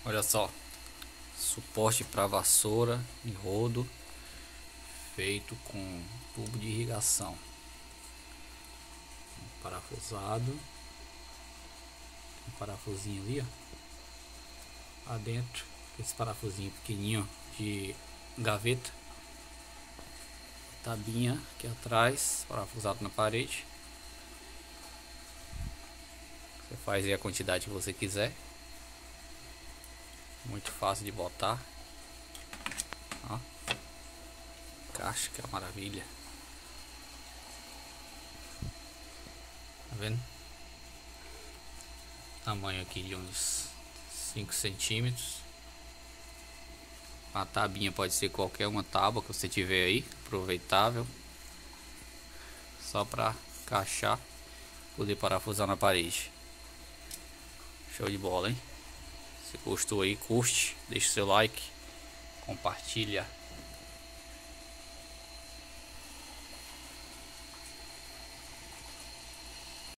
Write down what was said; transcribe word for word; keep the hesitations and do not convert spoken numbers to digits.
Olha só, suporte para vassoura e rodo feito com tubo de irrigação, parafusado, um parafusinho ali, ó, lá dentro, esse parafusinho pequenininho de gaveta, tabinha aqui atrás, parafusado na parede. Você faz aí a quantidade que você quiser. Muito fácil de botar. Ó, caixa, que é uma maravilha. Tá vendo? Tamanho aqui de uns cinco centímetros. A tabinha pode ser qualquer uma tábua que você tiver aí, aproveitável. Só para encaixar, poder parafusar na parede. Show de bola, hein? Se gostou aí, curte, deixa o seu like, compartilha.